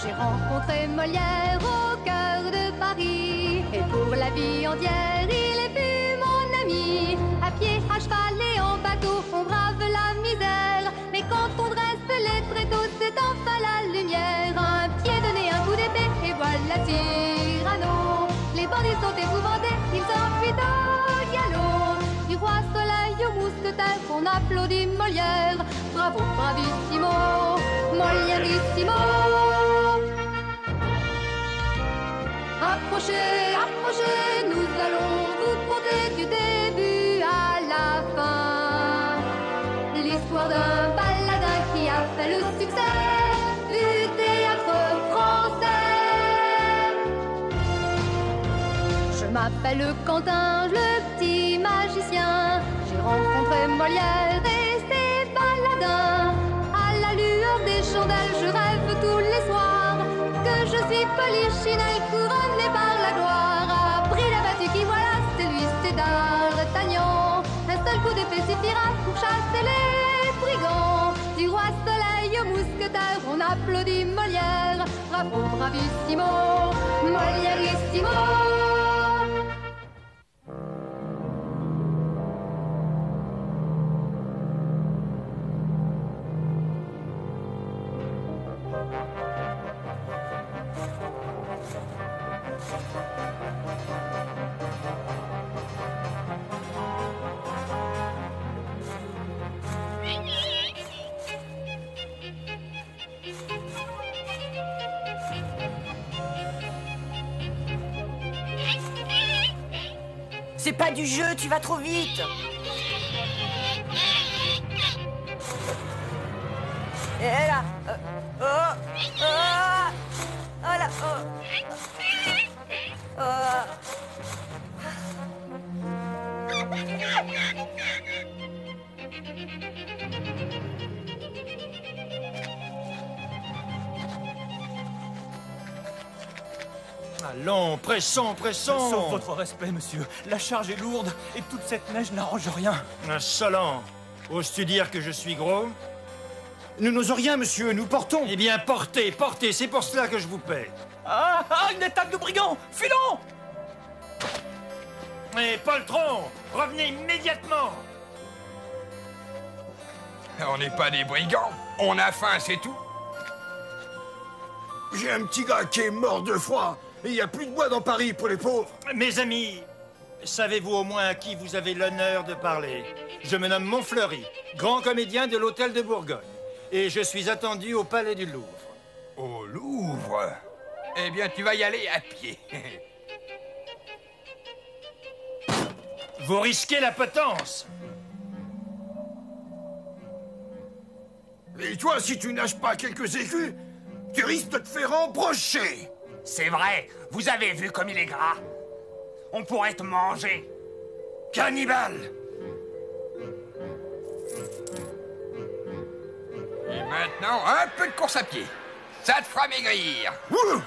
J'ai rencontré Molière au cœur de Paris, et pour la vie entière, il est plus mon ami. À pied, à cheval et en bateau, on brave la misère, mais quand on dresse les tréteaux, c'est enfin la lumière. Un pied donné, un coup d'épée, et voilà Cyrano. Les bandits sont épouvantés, ils s'enfuient au galop. Du roi Soleil au mousquetaire, on applaudit Molière. Bravo, bravissimo, Molièrissimo. Approchez, approchez, nous allons vous conter du début à la fin l'histoire d'un baladin qui a fait le succès du théâtre français. Je m'appelle Quentin, le petit magicien. J'ai rencontré Molière et ses baladins. À la lueur des chandelles, je rêve tous les soirs que je suis Polichinelle, couronnée par la gloire. Après la battue qui voilà, c'est lui, c'est D'Artagnan. Un seul coup d'épée suffira pour chasser les brigands. Du roi Soleil au mousquetaire, on applaudit Molière. Bravo, bravissimo, Molièrissimo. C'est pas du jeu, tu vas trop vite. Et là, oh là, Allons, pressons, pressons. Sauf votre respect, monsieur. La charge est lourde et toute cette neige n'arrange rien. Insolent. Oses-tu dire que je suis gros? Nous n'osons rien, monsieur, nous portons. Eh bien, portez, portez, c'est pour cela que je vous paie. Ah, une attaque de brigands! Filons! Mais poltron, revenez immédiatement. On n'est pas des brigands. On a faim, c'est tout. J'ai un petit gars qui est mort de froid. Et il n'y a plus de bois dans Paris pour les pauvres. Mes amis, savez-vous au moins à qui vous avez l'honneur de parler? Je me nomme Montfleury, grand comédien de l'Hôtel de Bourgogne. Et je suis attendu au Palais du Louvre. Au Louvre? Eh bien, tu vas y aller à pied. Vous risquez la potence. Et toi, si tu nages pas quelques écus, tu risques de te faire embrocher. C'est vrai, vous avez vu comme il est gras. On pourrait te manger. Cannibale! Et maintenant, un peu de course à pied. Ça te fera maigrir. Ouh!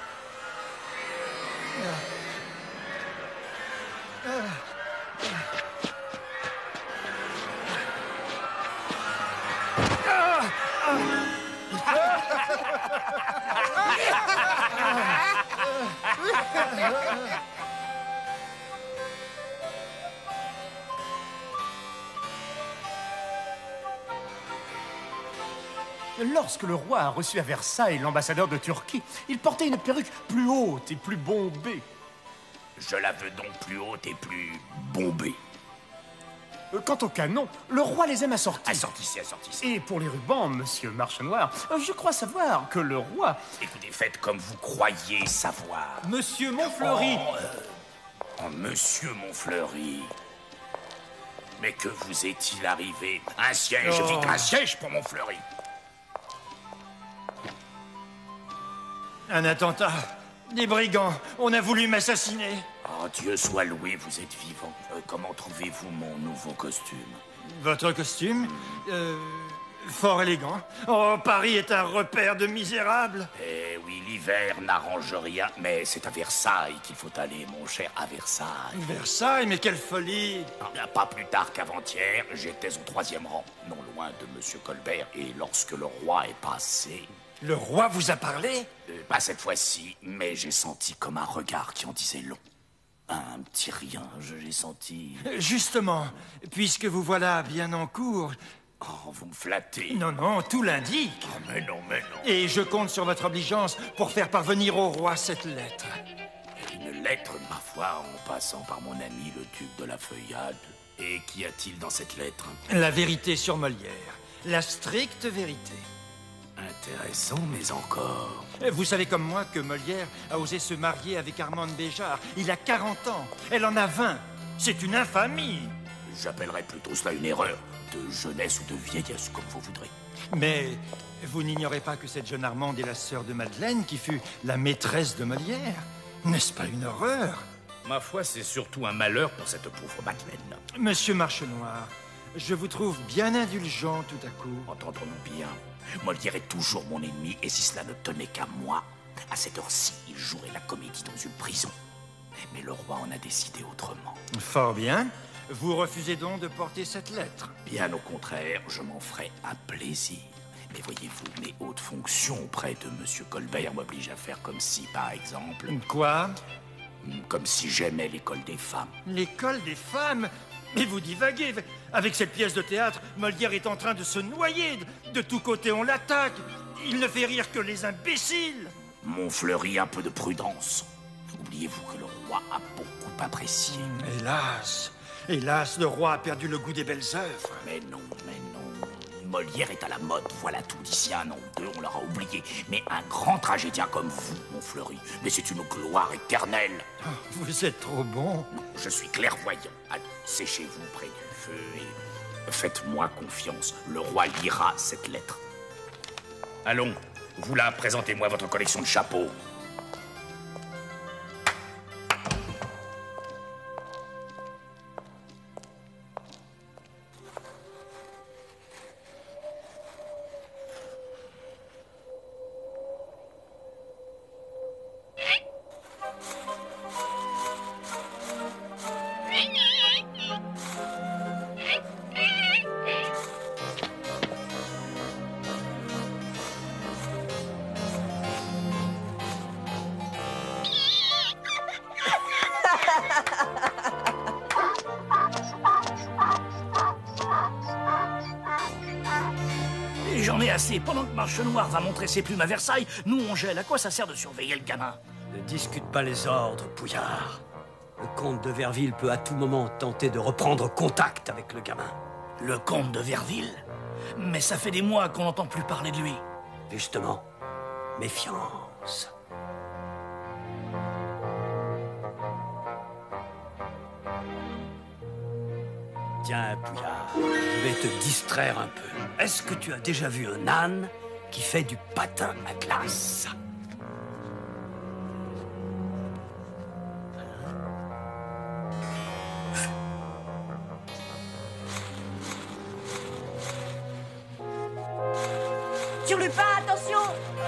Lorsque le roi a reçu à Versailles l'ambassadeur de Turquie, il portait une perruque plus haute et plus bombée. Je la veux donc plus haute et plus bombée. Quant aux canons, le roi les aime assortis. Assortissez, assortissez. Et pour les rubans, monsieur Marchenoir, je crois savoir que le roi... Écoutez, faites comme vous croyez savoir. Monsieur Montfleury. Oh, monsieur Montfleury. Mais que vous est-il arrivé? Un siège, vite, un siège pour Montfleury. Un attentat. Des brigands. On a voulu m'assassiner. Oh, Dieu soit loué, vous êtes vivant. Comment trouvez-vous mon nouveau costume? Votre costume fort élégant. Oh, Paris est un repère de misérables. Eh oui, l'hiver n'arrange rien, mais c'est à Versailles qu'il faut aller, mon cher, à Versailles. Versailles, mais quelle folie! Pas plus tard qu'avant-hier, j'étais au 3e rang, non loin de Monsieur Colbert, et lorsque le roi est passé... Le roi vous a parlé? Pas cette fois-ci, mais j'ai senti comme un regard qui en disait long. Un petit rien, j'ai senti... Justement, puisque vous voilà bien en cours... Oh, vous me flattez. Non, non, tout l'indique. Oh, mais non, mais non. Et je compte sur votre obligeance pour faire parvenir au roi cette lettre. Une lettre, ma foi, en passant par mon ami le duc de la Feuillade. Et qu'y a-t-il dans cette lettre? La vérité sur Molière. La stricte vérité. Intéressant, mais encore... Vous savez comme moi que Molière a osé se marier avec Armande Béjart. Il a 40 ans. Elle en a 20. C'est une infamie. J'appellerais plutôt cela une erreur. De jeunesse ou de vieillesse, comme vous voudrez. Mais vous n'ignorez pas que cette jeune Armande est la sœur de Madeleine, qui fut la maîtresse de Molière. N'est-ce pas une horreur? Ma foi, c'est surtout un malheur pour cette pauvre Madeleine. Monsieur Marchenoir, je vous trouve bien indulgent tout à coup. Entendons-nous bien. Molière est toujours mon ennemi, et si cela ne tenait qu'à moi, à cette heure-ci, il jouerait la comédie dans une prison. Mais le roi en a décidé autrement. Fort bien. Vous refusez donc de porter cette lettre? Bien au contraire, je m'en ferai un plaisir. Mais voyez-vous, mes hautes fonctions auprès de Monsieur Colbert m'obligent à faire comme si, par exemple... Quoi? Comme si j'aimais l'école des femmes. L'école des femmes? Mais vous divaguez. Avec cette pièce de théâtre, Molière est en train de se noyer. De tous côtés, on l'attaque. Il ne fait rire que les imbéciles. Montfleury, un peu de prudence. Oubliez-vous que le roi a beaucoup apprécié. Hélas, hélas, le roi a perdu le goût des belles œuvres. Mais non, mais non. Molière est à la mode, voilà tout. D'ici un an ou deux, on l'aura oublié. Mais un grand tragédien comme vous, Montfleury, mais c'est une gloire éternelle. Oh, vous êtes trop bon. Non, je suis clairvoyant. Allez, séchez-vous près du feu et faites-moi confiance. Le roi lira cette lettre. Allons, vous là, présentez-moi votre collection de chapeaux. J'en ai assez. Pendant que Marchenoir va montrer ses plumes à Versailles, nous on gèle. À quoi ça sert de surveiller le gamin? Ne discute pas les ordres, Pouillard. Le comte de Verville peut à tout moment tenter de reprendre contact avec le gamin. Le comte de Verville? Mais ça fait des mois qu'on n'entend plus parler de lui. Justement, méfiance. Tiens, Pouillard, je vais te distraire un peu. Est-ce que tu as déjà vu un âne qui fait du patin à glace? Sur Lupin, attention!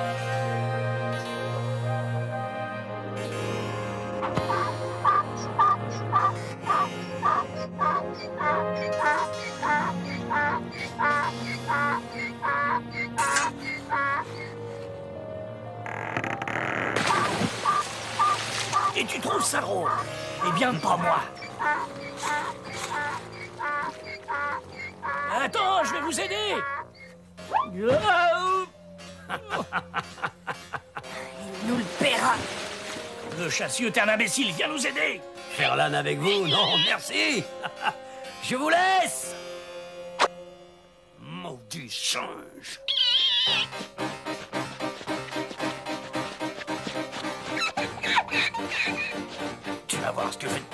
Et tu trouves ça drôle? Eh bien, pas moi. Attends, je vais vous aider. Il nous le paiera. Le chassieux, t'es un imbécile, viens nous aider. Faire l'âne avec vous? Non, merci. Je vous laisse. Maudit singe. Tu vas voir ce que fait...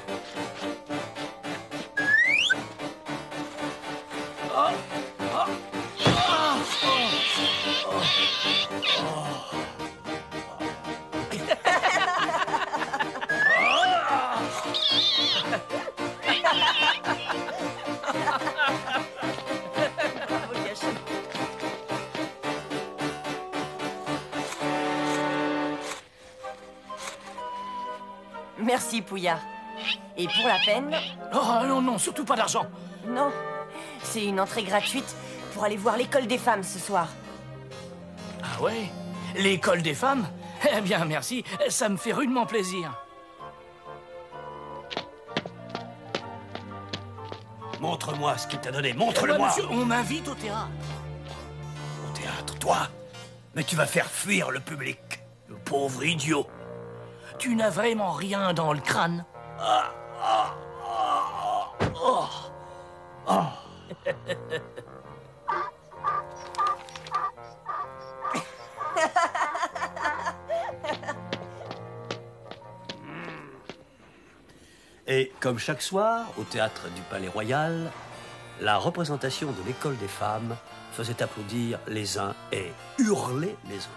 Oh, oh, oh, oh, oh. Merci, Pouillard. Et pour la peine... Oh non, non, surtout pas d'argent. Non, c'est une entrée gratuite pour aller voir l'école des femmes ce soir. Ah Ah ouais? L'école des femmes? Eh bien, merci, ça me fait rudement plaisir. Montre-moi ce qu'il t'a donné, montre-le-moi. Monsieur, on m'invite au théâtre. Au théâtre, toi? Mais tu vas faire fuir le public. Le pauvre idiot. Tu n'as vraiment rien dans le crâne. Et comme chaque soir, au théâtre du Palais Royal, la représentation de l'école des femmes faisait applaudir les uns et hurler les autres.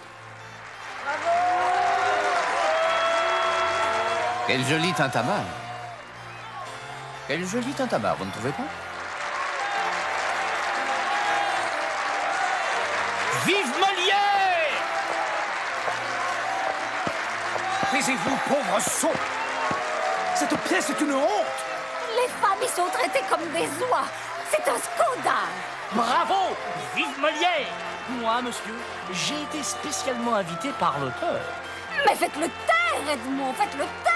Quel joli tintamarre. Quel joli tintamarre, vous ne trouvez pas? Vive Molière! Taisez-vous, pauvre sot! Cette pièce est une honte! Les femmes y sont traitées comme des oies. C'est un scandale. Bravo! Vive Molière! Moi, monsieur, j'ai été spécialement invité par l'auteur. Mais faites-le taire, Edmond, faites-le taire!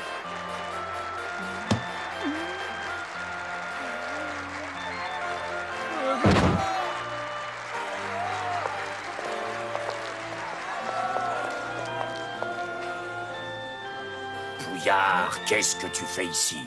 Pouillard, qu'est-ce que tu fais ici?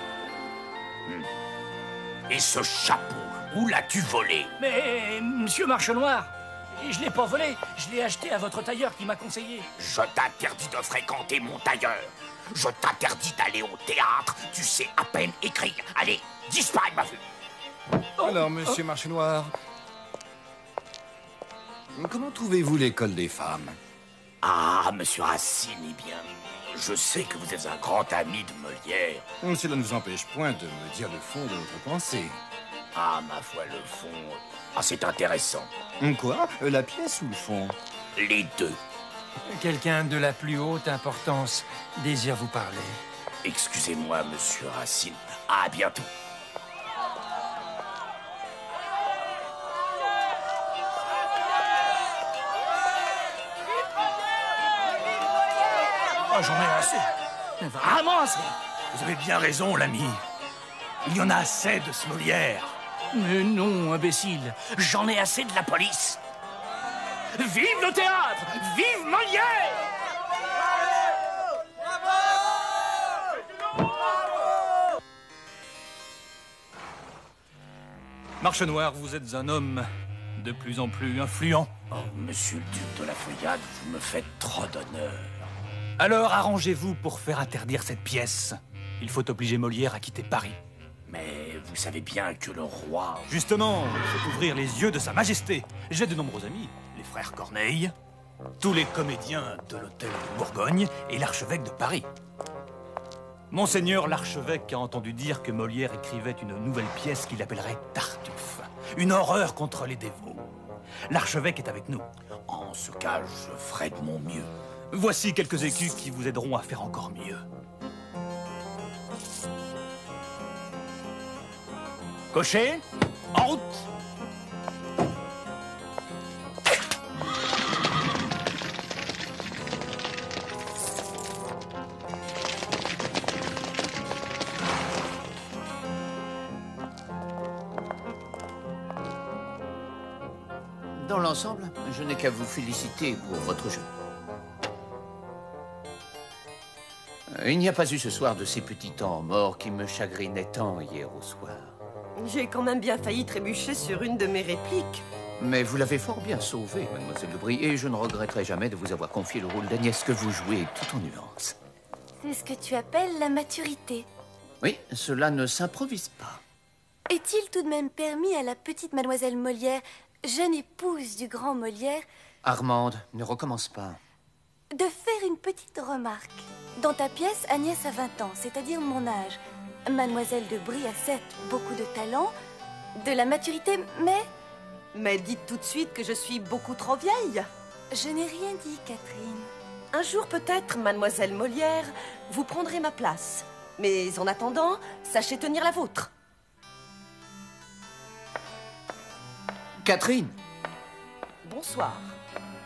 Et ce chapeau, où l'as-tu volé? Mais, monsieur Marche Noir, je l'ai pas volé, je l'ai acheté à votre tailleur qui m'a conseillé. Je t'interdis de fréquenter mon tailleur. Je t'interdis d'aller au théâtre. Tu sais à peine écrire. Allez, disparais de ma vue. Alors, monsieur Marche Noir, comment trouvez-vous l'école des femmes? Ah, monsieur Racine, eh bien, je sais que vous êtes un grand ami de Molière. Cela ne vous empêche point de me dire le fond de votre pensée. Ah, ma foi, le fond... Ah, c'est intéressant. Quoi? La pièce ou le fond? Les deux. Quelqu'un de la plus haute importance désire vous parler. Excusez-moi, monsieur Racine. À bientôt. Oh, j'en ai assez. Vraiment assez. Vous avez bien raison, l'ami. Il y en a assez de ce Molière. Mais non, imbécile. J'en ai assez de la police. Vive le théâtre! Vive Molière! Marche Noir, vous êtes un homme de plus en plus influent. Oh, monsieur le duc de la Feuillade, vous me faites trop d'honneur. Alors arrangez-vous pour faire interdire cette pièce. Il faut obliger Molière à quitter Paris. Mais vous savez bien que le roi... Justement, il faut ouvrir les yeux de sa majesté. J'ai de nombreux amis. Les frères Corneille, tous les comédiens de l'hôtel de Bourgogne et l'archevêque de Paris. Monseigneur l'archevêque a entendu dire que Molière écrivait une nouvelle pièce qu'il appellerait Tartuffe. Une horreur contre les dévots. L'archevêque est avec nous. En ce cas, je ferai de mon mieux. Voici quelques écus qui vous aideront à faire encore mieux. Cocher, en route! Dans l'ensemble, je n'ai qu'à vous féliciter pour votre jeu. Il n'y a pas eu ce soir de ces petits temps morts qui me chagrinaient tant hier au soir. J'ai quand même bien failli trébucher sur une de mes répliques. Mais vous l'avez fort bien sauvé, mademoiselle Lebris, et je ne regretterai jamais de vous avoir confié le rôle d'Agnès que vous jouez tout en nuances. C'est ce que tu appelles la maturité. Oui, cela ne s'improvise pas. Est-il tout de même permis à la petite mademoiselle Molière, jeune épouse du grand Molière, Armande, ne recommence pas. de faire une petite remarque? Dans ta pièce, Agnès a 20 ans, c'est-à-dire mon âge. Mademoiselle de Brie a certes beaucoup de talent, de la maturité, mais... Mais dites tout de suite que je suis beaucoup trop vieille. Je n'ai rien dit, Catherine. Un jour peut-être, mademoiselle Molière, vous prendrez ma place. Mais en attendant, sachez tenir la vôtre. Catherine! Bonsoir.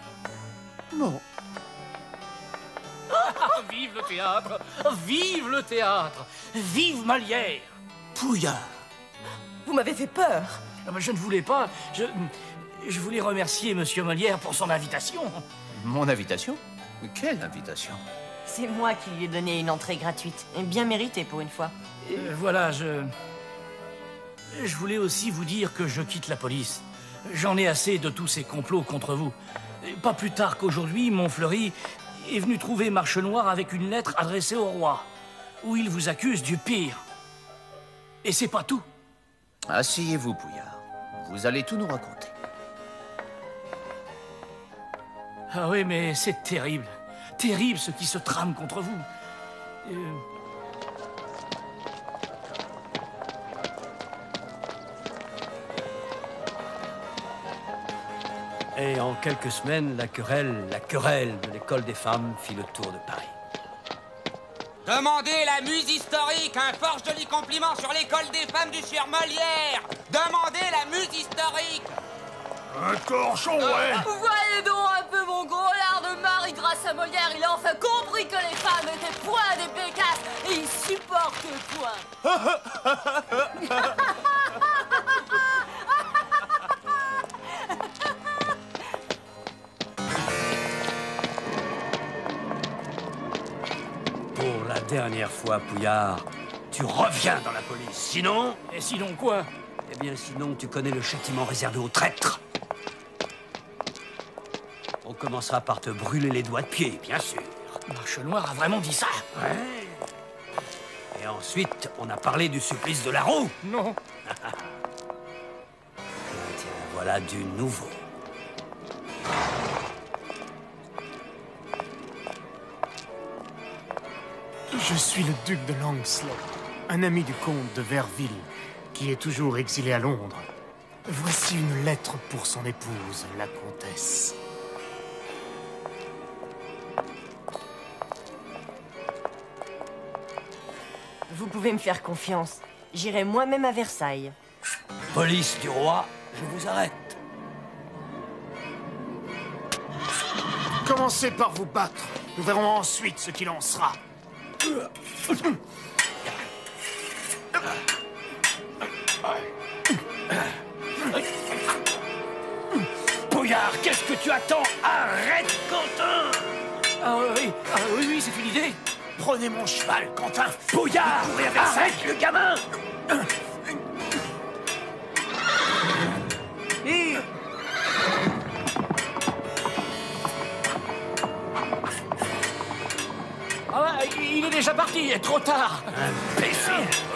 le théâtre! Vive le théâtre! Vive Molière! Pouillard! Vous m'avez fait peur. Je ne voulais pas. Je voulais remercier Monsieur Molière pour son invitation. Mon invitation? Quelle invitation? C'est moi qui lui ai donné une entrée gratuite. Bien méritée pour une fois. Voilà, je voulais aussi vous dire que je quitte la police. J'en ai assez de tous ces complots contre vous. Pas plus tard qu'aujourd'hui, Montfleury est venu trouver Marche Noire avec une lettre adressée au roi, où il vous accuse du pire. Et c'est pas tout. Asseyez-vous, Pouillard. Vous allez tout nous raconter. Ah oui, mais c'est terrible. Terrible ce qui se trame contre vous. Et en quelques semaines, la querelle de l'école des femmes fit le tour de Paris. Demandez la muse historique, un fort joli compliment sur l'école des femmes du sieur Molière. Demandez la muse historique. Un torchon, ouais. Voyez donc un peu mon gros lard de mari. Grâce à Molière, il a enfin compris que les femmes étaient point des pécasses et il supporte point. Pour la dernière fois, Pouillard, tu reviens dans la police. Sinon... Et sinon quoi? Eh bien, sinon, tu connais le châtiment réservé aux traîtres. On commencera par te brûler les doigts de pied, bien sûr. Marche Noire a vraiment dit ça? Ouais. Et ensuite, on a parlé du supplice de la roue. Non. Tiens, voilà du nouveau. Je suis le duc de Langslow, un ami du comte de Verville, qui est toujours exilé à Londres. Voici une lettre pour son épouse, la comtesse. Vous pouvez me faire confiance. J'irai moi-même à Versailles. Police du roi, je vous arrête. Commencez par vous battre. Nous verrons ensuite ce qu'il en sera. Pouillard, qu'est-ce que tu attends? Arrête, Quentin! Ah oui, c'est une idée. Prenez mon cheval, Quentin. Pouillard, arrête le gamin! Ah, il est déjà parti, trop tard. Imbécile.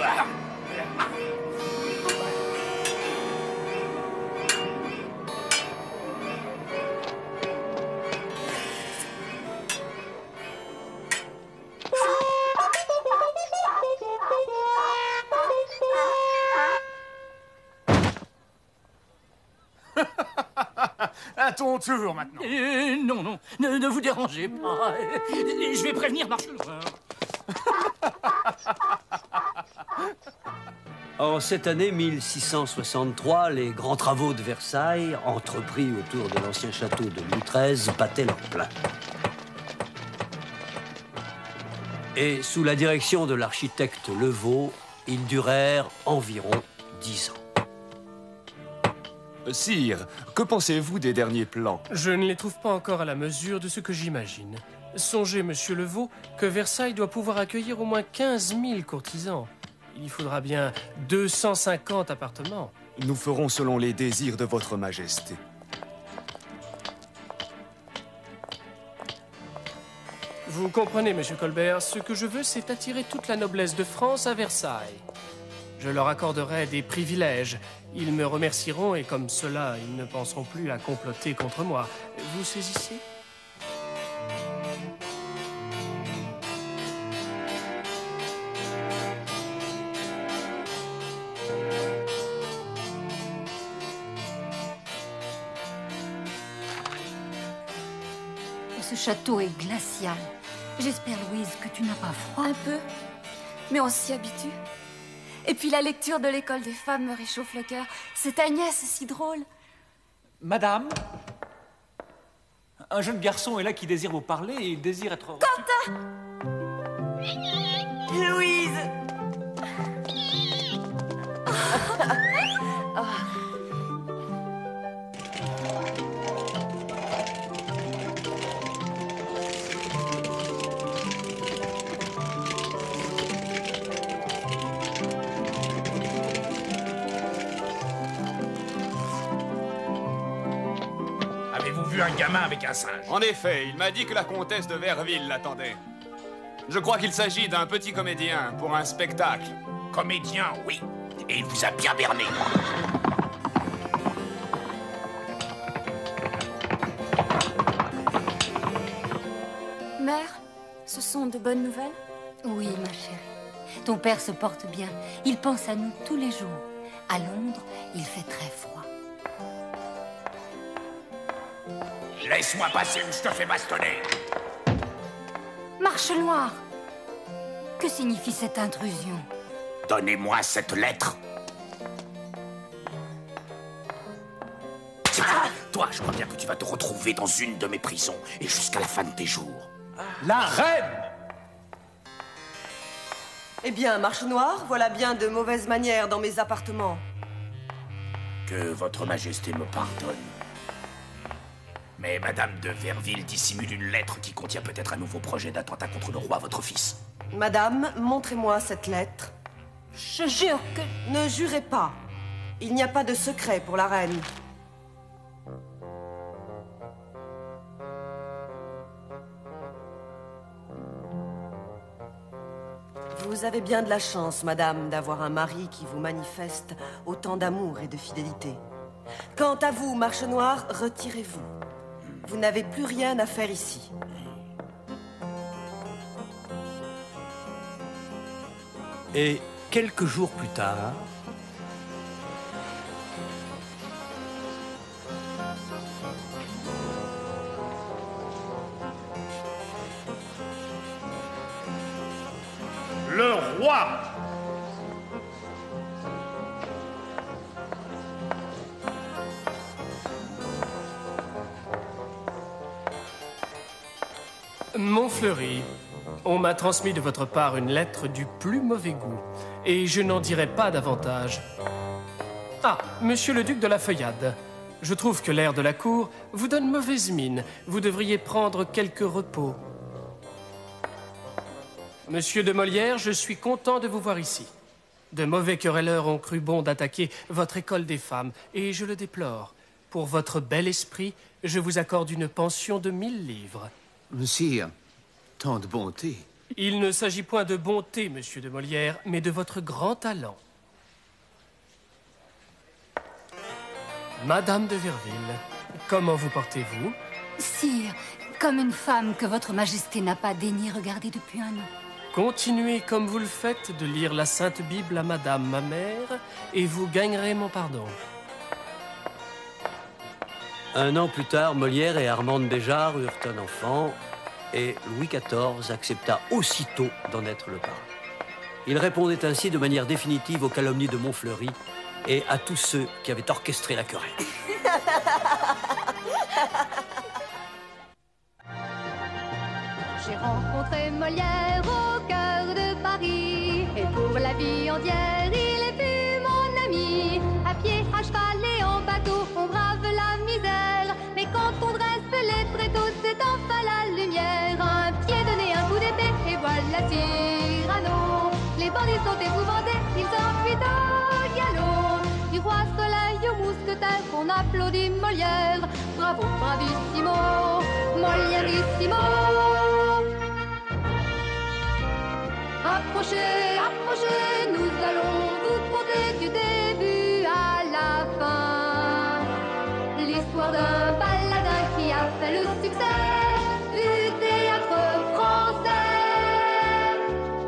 À ton tour, maintenant. Non, ne vous dérangez pas. Je vais prévenir Marche Noire. En cette année 1663, les grands travaux de Versailles, entrepris autour de l'ancien château de Louis XIII, battaient leur plein. Et sous la direction de l'architecte Levaux, ils durèrent environ 10 ans. Sire, que pensez-vous des derniers plans? Je ne les trouve pas encore à la mesure de ce que j'imagine. Songez, monsieur Levaux, que Versailles doit pouvoir accueillir au moins 15 000 courtisans. Il y faudra bien 250 appartements. Nous ferons selon les désirs de votre majesté. Vous comprenez, monsieur Colbert, ce que je veux, c'est attirer toute la noblesse de France à Versailles. Je leur accorderai des privilèges. Ils me remercieront et comme cela, ils ne penseront plus à comploter contre moi. Vous saisissez ? Ce château est glacial. J'espère, Louise, que tu n'as pas froid. Un peu, mais on s'y habitue. Et puis la lecture de l'école des femmes me réchauffe le cœur. Cette Agnès, si drôle. Madame, un jeune garçon est là qui désire vous parler et il désire être... Quentin! Louise. Avez-vous vu un gamin avec un singe? En effet, il m'a dit que la comtesse de Verville l'attendait. Je crois qu'il s'agit d'un petit comédien pour un spectacle. Comédien, oui. Et il vous a bien berné. Mère, ce sont de bonnes nouvelles? Oui, ma chérie. Ton père se porte bien. Il pense à nous tous les jours. À Londres, il fait très froid. Laisse-moi passer ou je te fais bastonner. Marche Noire! Que signifie cette intrusion? Donnez-moi cette lettre. Toi, je crois bien que tu vas te retrouver dans une de mes prisons et jusqu'à la fin de tes jours. La reine! Eh bien, Marche Noire, voilà bien de mauvaises manières dans mes appartements. Que votre majesté me pardonne. Mais Madame de Verville dissimule une lettre qui contient peut-être un nouveau projet d'attentat contre le roi, votre fils. Madame, montrez-moi cette lettre. Je jure que... Ne jurez pas. Il n'y a pas de secret pour la reine. Vous avez bien de la chance, madame, d'avoir un mari qui vous manifeste autant d'amour et de fidélité. Quant à vous, Marche Noire, retirez-vous. Vous n'avez plus rien à faire ici. Et quelques jours plus tard... Le roi! Montfleury, on m'a transmis de votre part une lettre du plus mauvais goût, et je n'en dirai pas davantage. Ah, monsieur le duc de la Feuillade, je trouve que l'air de la cour vous donne mauvaise mine. Vous devriez prendre quelques repos. Monsieur de Molière, je suis content de vous voir ici. De mauvais querelleurs ont cru bon d'attaquer votre école des femmes, et je le déplore. Pour votre bel esprit, je vous accorde une pension de 1000 livres. Sire, tant de bonté. Il ne s'agit point de bonté, monsieur de Molière, mais de votre grand talent. Madame de Verville, comment vous portez-vous? Sire, comme une femme que votre majesté n'a pas daigné regarder depuis un an. Continuez comme vous le faites de lire la Sainte Bible à madame, ma mère, et vous gagnerez mon pardon. Un an plus tard, Molière et Armande Béjart eurent un enfant, et Louis XIV accepta aussitôt d'en être le parrain. Il répondait ainsi de manière définitive aux calomnies de Montfleury et à tous ceux qui avaient orchestré la querelle. J'ai rencontré Molière au cœur de Paris, et pour la vie entière, il est plus mon ami. À pied, à cheval et en bateau, on brave la misère, mais quand on dresse les tréteaux, c'est enfin la lumière. Un pied donné, un coup d'épée, et voilà Cyrano. Les bandits sont épouvantés, ils s'enfuient au galop. Du roi Soleil au mousquetaire, on applaudit Molière. Bravo, bravissimo, Molièrissimo. Approchez, approchez, nous allons vous conter du début à la fin l'histoire d'un baladin qui a fait le succès du théâtre français.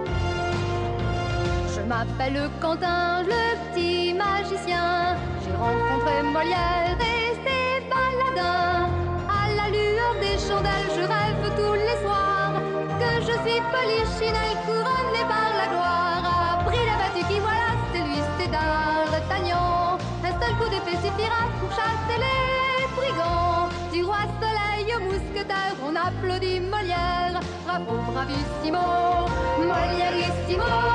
Je m'appelle Quentin, le petit magicien. J'ai rencontré Molière et ses baladins. À la lueur des chandelles, je rêve tous les soirs que je suis Polichinelle, couronnée par la gloire. Après la battue qui voilà, c'est lui, c'est D'Artagnan. Un seul coup d'épée suffira pour chasser les brigands. Du roi Soleil au mousquetaire, on applaudit Molière. Bravo, bravissimo, Molièrissimo.